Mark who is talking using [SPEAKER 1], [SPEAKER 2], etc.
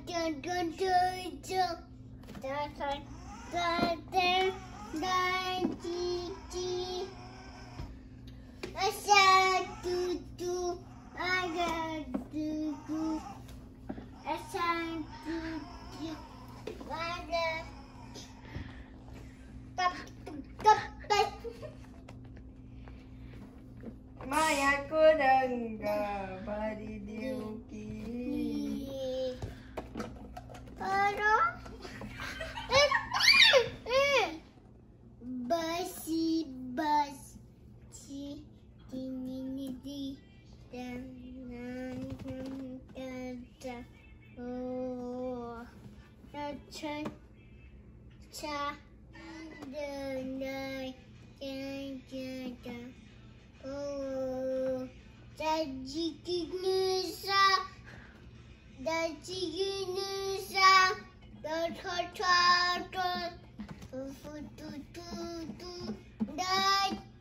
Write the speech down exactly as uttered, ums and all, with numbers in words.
[SPEAKER 1] Mai aku dengar padi diukir.
[SPEAKER 2] Aduh. Basi basi ini di dan dan oh cha cha dan dan dan oh jadi Indonesia jadi Indonesia dan dan dan dan dan